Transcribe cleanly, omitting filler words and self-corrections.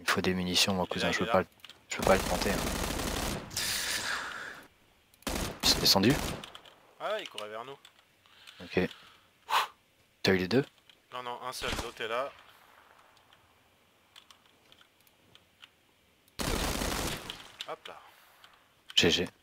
Il me faut des munitions, moi, cousin, là, je peux pas le planter. Hein. Ils sont descendus? Ah, il courait vers nous. Ok. T'as eu les deux? Non, non, un seul, l'autre est là. Hop là. GG.